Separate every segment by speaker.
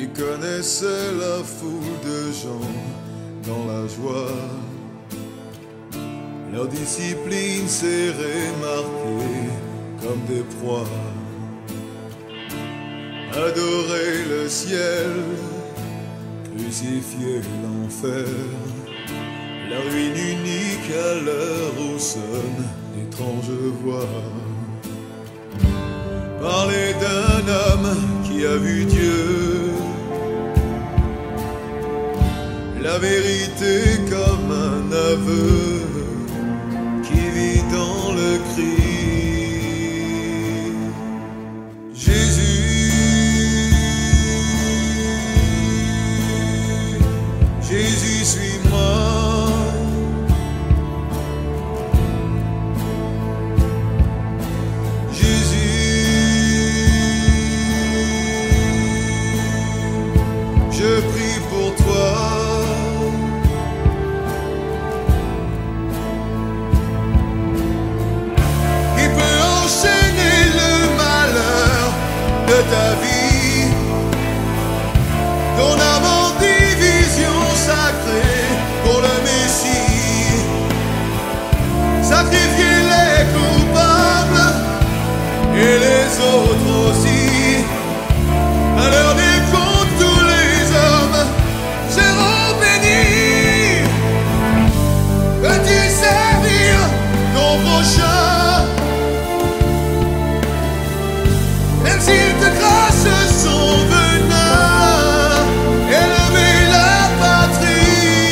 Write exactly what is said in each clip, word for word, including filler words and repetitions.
Speaker 1: qui connaissait la foule de gens dans la joie. Leur discipline s'est remarquée comme des proies. Adorer le ciel, crucifier l'enfer, la ruine unique à l'heure où sonnent d'étranges voix. Parler d'un homme qui a vu Dieu, la vérité comme un aveu qui vit dans le cri. Jésus, Jésus, suis-moi. Je prie pour toi. Il peut enchaîner le malheur de ta vie, ton âme en division sacrée pour le Messie. Sacrifier les coupables et les autres aussi. À l'heure des comptes, tous les hommes seront bénis. Peux-tu servir ton prochain, même s'il te crache son venin, élever la patrie.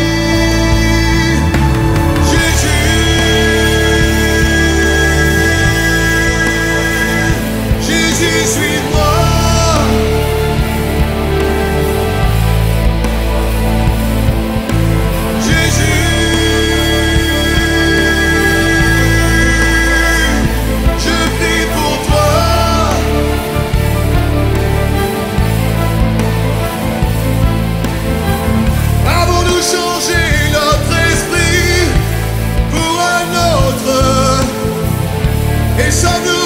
Speaker 1: Jésus, Jésus, suis-moi. Sommes